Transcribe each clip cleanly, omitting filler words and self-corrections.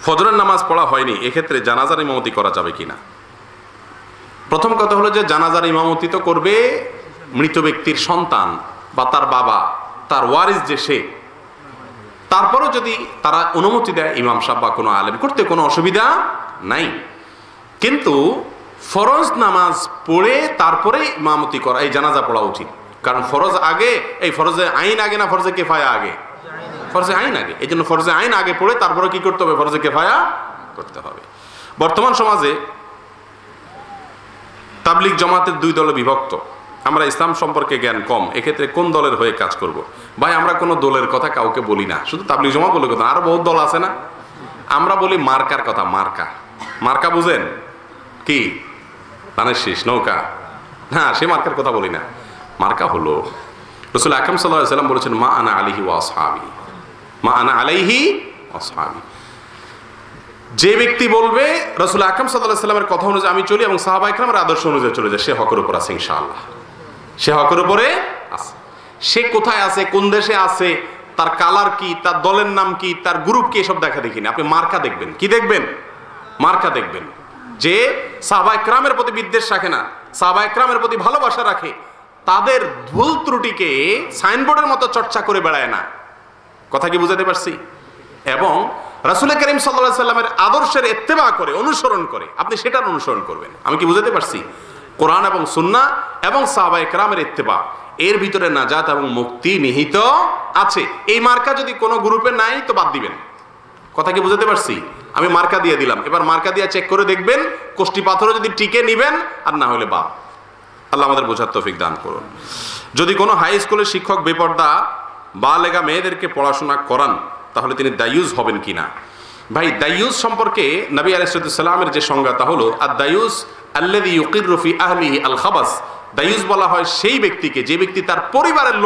ফজরের নামাজ পড়া হয়নি, এক্ষেত্রে জানাজার ইমামতি করা যাবে কিনা? প্রথম কথা হলো যে জানাজার ইমামতি তো করবে মৃত ব্যক্তির সন্তান বা তার বাবা, তার ওয়ারিস যে সে। তারপরও যদি তারা অনুমতি দেয় ইমাম সাহেব বা কোনো আলেম, করতে কোনো অসুবিধা নাই। কিন্তু ফরজ নামাজ পড়ে তারপরে ইমামতি করা, এই জানাজা পড়া উচিত। কারণ ফরজ আগে, এই ফরজে আইন আগে না ফরজে কেফায়া আগে? ফরজে আইন আগে। এই জন্য ফরজে আইন আগে পড়ে তারপরে কি করতে হবে? ফরজে কেফায়া করতে হবে। বর্তমান সমাজে তাবলিগ জামাতের দুই দলে বিভক্ত। আমরা ইসলাম সম্পর্কে জ্ঞান কম, এক্ষেত্রে কোন দলের হয়ে কাজ করব? ভাই আমরা কোনো দলের কথা কাউকে বলি না, শুধু তাবলিগ জামাত বলে কথা। আরো বহুত দল আছে না, আমরা বলি মার্কার কথা। মার্কা, মার্কা বুঝেন কি? ধানের শীষ, নৌকা, হ্যাঁ সে মার্কার কথা বলি না। মার্কা হলো রাসূল আকরাম সাল্লাল্লাহু আলাইহি ওয়াসাল্লাম বলেছেন, মা আনা আলাইহি ওয়া আসহাবি, মা আনা আলাইহি ওয়া আসহাবি। যে ব্যক্তি বলবে রাসূল আকরাম সাল্লাল্লাহু আলাইহি ওয়াসাল্লামের কথা অনুযায়ী আমি চলি এবং সাহাবা ইকরামের আদর্শ অনুযায়ী চলে যায়, সে হকের উপর আছে ইনশাআল্লাহ। সে হকের উপরে আছে। সে কোথায় আছে, কোন দেশে আছে, তার কালার কি, তার দলের নাম কি, তার গ্রুপ কি, এসব দেখা দেখিনি। আপনি মার্কা দেখবেন। কি দেখবেন? মার্কা দেখবেন। যে সাহাবা ইকরামের প্রতি বিদ্বেষ রাখে না, সাহাবা ইকরামের প্রতি ভালোবাসা রাখে, তাদের ভুল ত্রুটিকে সাইনবোর্ডের মতো চর্চা করে বেড়ায় না। কথা কি বুঝাতে পারছি? এবং রাসূল করিম সাল্লাল্লাহু আলাইহি সাল্লামের আদর্শের ইত্তেবা করে, অনুসরণ করে, আপনি সেটার অনুসরণ করবেন। আমি কি বুঝাতে পারছি? কোরআন এবং সুন্নাহ এবং সাহাবায়ে কেরামের ইত্তেবা, এর ভিতরে নাজাত এবং মুক্তি নিহিত আছে। এই মার্কা যদি কোনো গ্রুপে নাই তো বাদ দিবেন। কথা কি বুঝাতে পারছি? আমি মার্কা দিয়ে দিলাম, এবার মার্কা দিয়ে চেক করে দেখবেন, কোষ্টি পাথরও যদি টিকে নিবেন, আর না হলে বাদ। আল্লাহ আমাদের বোঝার তৌফিক দান করুন। যদি কোনো হাই স্কুলের শিক্ষক বেপর্দা বালেগা মেয়েদেরকে পড়াশোনা করান, তাহলে তিনি দায়ুস হবেন কিনা? ভাই দায়ুস সম্পর্কে নবী আলাইহিস সালামের যে সংজ্ঞা তা হলো আদ-দায়ুস আল্লাযী ইউকিররু ফি আহলিহি আল খাবাস। দায়ুস বলা হয় সেই ব্যক্তিকে, যে ব্যক্তি তার পরিবারের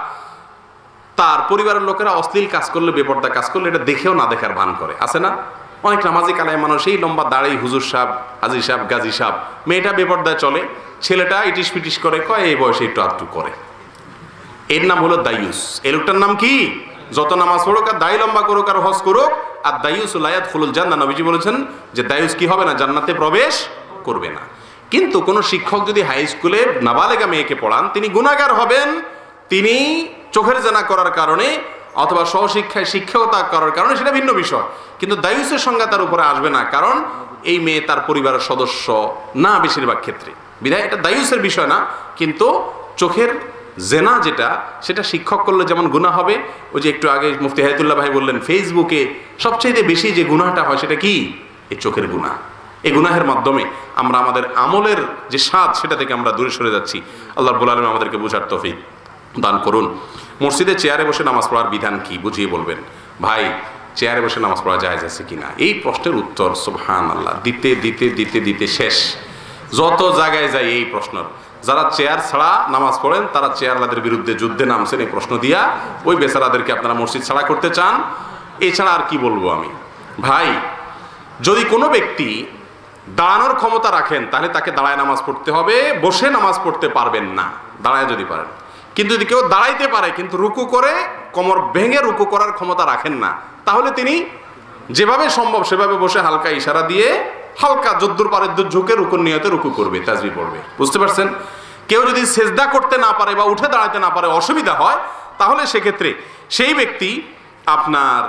লোকেরা অশ্লীল কাজ করলে, বেপর্দা কাজ করলে এটা দেখেও না দেখার ভান করে। আছে না অনেক নামাজি কালায় মানুষ, এই লম্বা দাড়ি, হুজুর সাহেব, হাজী সাহেব, গাজী সাহেব, মেয়েটা বেপর্দায় চলে, ছেলেটা ইটিস পিটিস করে, কয় এই বয়সে একটু আধটু করে। এর নাম হলো দায়ুস। এই লোকটার নাম কি? যত নামাজ পড়ুক আর দাড়ি লম্বা করুক আর হজ করুক, আর দায়ুস লা ইয়াদখুলুল জান্নাহ। নবীজি বলেছেন যে দায়ুস কি হবে না? জান্নাতে প্রবেশ করবে না। কিন্তু কোন শিক্ষক যদি হাই স্কুলে নাবালেগা মেয়েকে পড়ান, তিনি গুনাহগার হবেন। তিনি চোখের জানা করার কারণে অথবা সহশিক্ষায় শিক্ষকতা করার কারণে, সেটা ভিন্ন বিষয়। কিন্তু দায়ুসের সংজ্ঞা তার উপরে আসবে না, কারণ এই মেয়ে তার পরিবারের সদস্য না বেশিরভাগ ক্ষেত্রে। বিধায় এটা দায়ুসের বিষয় না। কিন্তু চোখের জেনা যেটা, সেটা শিক্ষক করলে যেমন গুনাহ হবে, ওই যে একটু আগে মুফতি হায়াতুল্লাহ ভাই বললেন, ফেসবুকে সবচেয়ে বেশি যে গুনাহটা হয় সেটা কি? এই চোখের গুনাহ। এই গুনাহের মাধ্যমে আমরা আমাদের আমলের যে স্বাদ, সেটা থেকে আমরা দূরে সরে যাচ্ছি। আল্লাহ রাব্বুল আলামিন আমাদেরকে বুঝার তৌফিক দান করুন। মসজিদে চেয়ারে বসে নামাজ পড়ার বিধান কি বুঝিয়ে বলবেন। ভাই চেয়ারে বসে নামাজ পড়া জায়েজ আছে কিনা, এই প্রশ্নের উত্তর সুবহানাল্লাহ দিতে দিতে দিতে দিতে শেষ। যত জায়গায় যাই এই প্রশ্ন। যারা চেয়ার ছাড়া নামাজ পড়েন তারা চেয়ারওয়ালাদের বিরুদ্ধে যুদ্ধে নামছেন এই প্রশ্ন দিয়া। ওই বেচারাদেরকে আপনারা মসজিদ ছাড়া করতে চান, এছাড়া আর কি বলবো আমি। ভাই যদি কোনো ব্যক্তি দাঁড়ানোর ক্ষমতা রাখেন, তাহলে তাকে দাঁড়ায় নামাজ পড়তে হবে, বসে নামাজ পড়তে পারবেন না। দাঁড়ায় যদি পারেন, কিন্তু যদি কেউ দাঁড়াইতে পারে কিন্তু রুকু করে কোমর ভেঙে রুকু করার ক্ষমতা রাখেন না, তাহলে তিনি যেভাবে সম্ভব সেভাবে বসে হালকা ইশারা দিয়ে হালকা যদ্দুর পারে ঝুঁকে রুকুর নিয়তে রুকু করবে, তাসবিহ পড়বে। বুঝতে পারছেন? কেউ যদি সেজদা করতে না পারে বা উঠে দাঁড়াতে না পারে, অসুবিধা হয়, তাহলে সেক্ষেত্রে সেই ব্যক্তি আপনার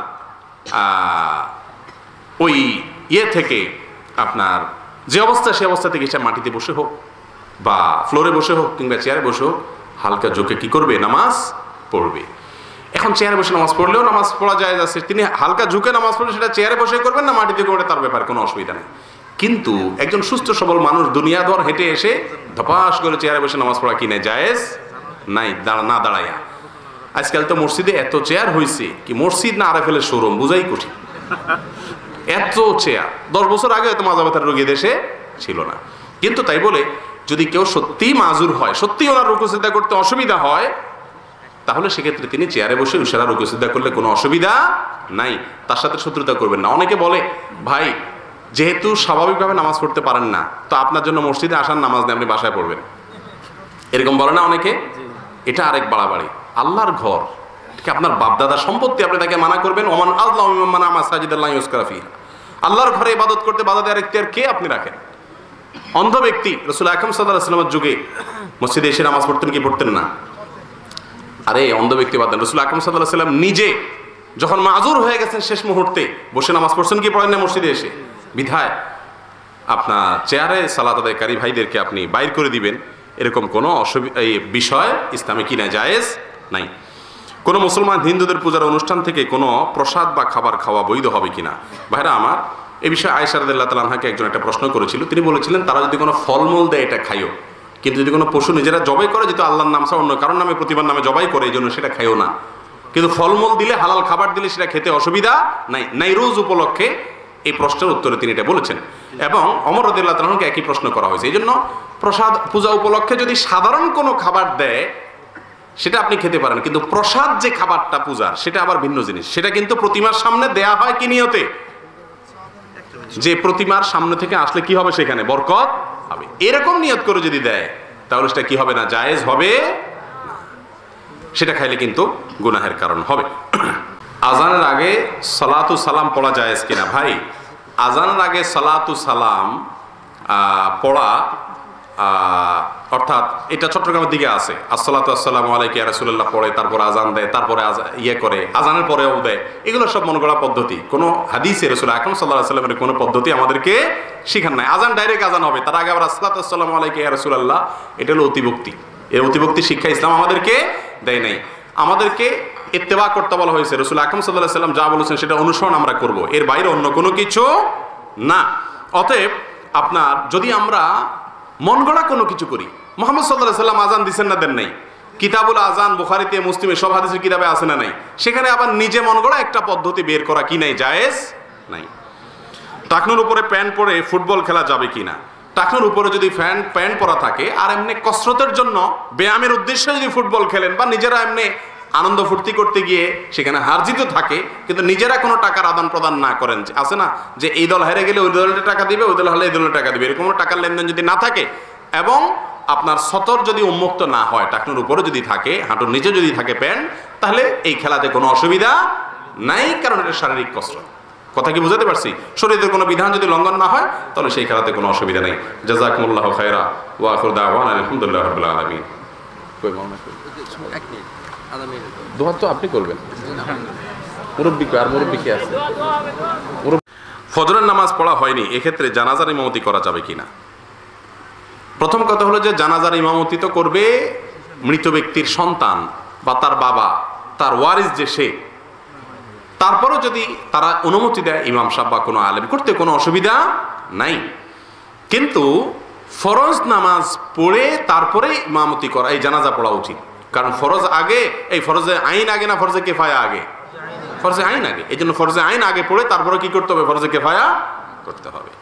ওই থেকে আপনার যে অবস্থা, সে অবস্থা থেকে সে মাটিতে বসে হোক বা ফ্লোরে বসে হোক কিংবা চেয়ারে বসে হোক, হালকা ঝুঁকে কি করবে? নামাজ পড়বে। এখন চেয়ারে বসে নামাজ পড়লেও নামাজ পড়া যায় আছে, তিনি হালকা ঝুঁকে নামাজ পড়লে সেটা চেয়ারে বসে করবেন না মাটিতে করবে, তার ব্যাপার কোনো অসুবিধা নেই। কিন্তু একজন সুস্থ সবল মানুষ দুনিয়া দর হেঁটে এসে ধপাস করে চেয়ারে বসে নামাজ পড়া কিনে জায়েজ নাই, না দাঁড়াইয়া। আজকাল তো মসজিদে এত চেয়ার হয়েছে কি মসজিদ না আরএফএল শোরুম, বুঝাই কঠিন। এত চেয়ার 10 বছর আগে এত মাজা ব্যথার রোগী দেশে ছিল না। কিন্তু তাই বলে যদি কেউ সত্যিই মাজুর হয়, সত্যি ওনার রুকু সিজদা করতে অসুবিধা হয়, তাহলে সেক্ষেত্রে তিনি চেয়ারে বসে ইশারা রুকু সিজদা করলে কোনো অসুবিধা নাই। তার সাথে শত্রুতা করবেন না। অনেকে বলে ভাই যেহেতু স্বাভাবিকভাবে নামাজ পড়তে পারেন না, তো আপনার জন্য মসজিদে আসার নামাজ নেই, আপনি বাসায় পড়বেন, এরকম বলে না অনেকে। এটা আরেক বাড়াবাড়ি। আল্লাহর ঘর, ঠিক আপনার বাপদাদার সম্পত্তি, আপনি তাকে মানা করবেন? ওমান আযলামু মিম্মান মানা মাসাজিদাল্লাহি ইউযকারা ফিহা। আল্লাহর ঘরে ইবাদত করতে বাধা দেওয়ার ইখতিয়ার কে আপনি রাখেন? অন্ধ ব্যক্তি রাসূল আকরাম সাল্লাল্লাহু আলাইহি ওয়াসাল্লামের যুগে মসজিদে এসে নামাজ পড়তেন কি পড়তেন না? আরে অন্ধ ব্যক্তি বাদ দেন, রাসূল আকরাম সাল্লাল্লাহু আলাইহি ওয়াসাল্লাম নিজে যখন মাযুর হয়ে গেছেন শেষ মুহূর্তে বসে নামাজ পড়ছেন কি পড়েন না মসজিদে এসে? বিধায় আপনার চেয়ারে সালাত আদায়কারী ভাইদেরকে আপনি বাইর করে দিবেন, এরকম কোনো এই বিষয় ইসলামে কিনা জায়েজ নাই। কোনো মুসলমান হিন্দুদের পূজার অনুষ্ঠান থেকে কোনো প্রসাদ বা খাবার খাওয়া বৈধ হবে কিনা? ভাইরা আমার, এই বিষয়ে আয়েশা রাদিয়াল্লাহু তাআলা আনহাকে একজন একটা প্রশ্ন করেছিল। তিনি বলেছিলেন তারা যদি কোনো ফলমূল দেয় এটা খাইও, কিন্তু যদি কোনো পশু নিজেরা জবাই করে, যেহেতু আল্লাহর নাম ছাড়া অন্য কারোর নামে প্রতিবার নামে জবাই করে, এই জন্য সেটা খাইও না। কিন্তু ফলমূল দিলে, হালাল খাবার দিলে সেটা খেতে অসুবিধা নাই। নাইরোজ উপলক্ষে এই প্রশ্নের উত্তরে তিনি এটা বলেছেন। এবং ওমর রাদিয়াল্লাহু তাআলা আনহুকে একই প্রশ্ন করা হয়েছে। এই জন্য প্রসাদ পূজা উপলক্ষে যদি সাধারণ কোনো খাবার দেয় সেটা আপনি খেতে পারেন, কিন্তু প্রসাদ যে খাবারটা পূজার সেটা আবার ভিন্ন জিনিস। সেটা কিন্তু প্রতিমার সামনে দেয়া হয় কি নিয়তে? যে প্রতিমার সামনে থেকে আসলে কি হবে, সেখানে বরকত হবে, এরকম নিয়ত করে যদি দেয় তাহলে সেটা কি হবে না? জায়েজ হবে না। সেটা খাইলে কিন্তু গুনাহের কারণ হবে। আজানের আগে সালাতু সালাম পড়া জায়েজ কিনা? ভাই, আজানের আগে সালাতু সালাম পড়া, অর্থাৎ এটা চট্টগ্রামের দিকে আছে, আসসালাতু আসসালামু আলাইকা ইয়া রাসূলুল্লাহ পড়ে, তারপরে আজান দেয়, তারপরে করে আজানের পরেও দেয়। এগুলো সব মনে করা পদ্ধতি। কোনো হাদিসে রাসূল আকরাম সাল্লাল্লাহু আলাইহি ওয়াসাল্লামের কোনো পদ্ধতি আমাদেরকে শিখান নাই। আজান ডাইরেক্ট আজান হবে, তার আগে আবার আসসালাতু আসসালামু আলাইকা ইয়া রাসূলুল্লাহ, এটা হলো অতিভক্তি। এই অতিভক্তি শিক্ষা ইসলাম আমাদেরকে দেয় নাই। আমাদেরকে ইত্তেবা করতে বলা হয়েছে। রাসূল আকরাম সাল্লাল্লাহু আলাইহি ওয়াসাল্লাম যা বলেছেন সেটা অনুসরণ আমরা করব, এর বাইরে অন্য কোনো কিছু না। অতএব আপনার যদি আমরা মন গড়া কোনো কিছু করি, মুহাম্মদ সাল্লাল্লাহু আলাইহি ওয়াসাল্লাম আজান দিচ্ছেন না দেন নাই? কিতাবুল আজান বুখারীতে, মুসলিমে, সব হাদিসের কিতাবে আছে না নাই? সেখানে আবার নিজে মন গড়া একটা পদ্ধতি বের করা কি নাই? জায়েজ নাই। টাকনুর উপরে প্যান্ট পরে ফুটবল খেলা যাবে কিনা? টাকনুর উপরে যদি প্যান্ট পরা থাকে আর এমনি কসরতের জন্য ব্যায়ামের উদ্দেশ্যে যদি ফুটবল খেলেন, বা নিজেরা এমনি আনন্দ ফুর্তি করতে গিয়ে সেখানে হার জিতও থাকে, কিন্তু নিজেরা কোনো টাকার আদান প্রদান না করেন, আছে না যে এই দল হেরে গেলে ওই দলটা টাকা দিবে, ওই দল হলে এই দলের টাকা দিবে, এরকম টাকার লেনদেন যদি না থাকে, এবং আপনার সতর যদি উন্মুক্ত না হয়, টাকনুর উপরে যদি থাকে, হাঁটুর নিচে যদি থাকে প্যান্ট, তাহলে এই খেলাতে কোনো অসুবিধা নাই, কারণ এটা শারীরিক কসরত। কথা কি বুঝাতে পারছি? শরীরের কোনো বিধান যদি লঙ্ঘন না হয় তাহলে সেই খেলাতে কোনো অসুবিধা নেই। জাযাকুমুল্লাহু খায়রা ওয়া আখিরু দাওয়ানা আলহামদুলিল্লাহি রাব্বিল আলামিন। দোয়া তো আপনি করবেন, মুরব্বি আর মুরব্বি কে আছে? ফজরের নামাজ পড়া হয়নি, এক্ষেত্রে জানাজার ইমামতি করা যাবে কিনা? প্রথম কথা হলো যে জানাজার ইমামতি তো করবে মৃত ব্যক্তির সন্তান বা তার বাবা, তার ওয়ারিস যে সে। তারপরও যদি তারা অনুমতি দেয় ইমাম সাহেব বা কোনো আলেম, করতে কোনো অসুবিধা নাই। কিন্তু ফরজ নামাজ পড়ে তারপরে ইমামতি করা, এই জানাজা পড়া উচিত। কারণ ফরজ আগে, এই ফরজে আইন আগে না ফরজে কেফায়া আগে? ফরজে আইন আগে। এই জন্য ফরজে আইন আগে পড়ে তারপরে কি করতে হবে? ফরজে কেফায়া করতে হবে।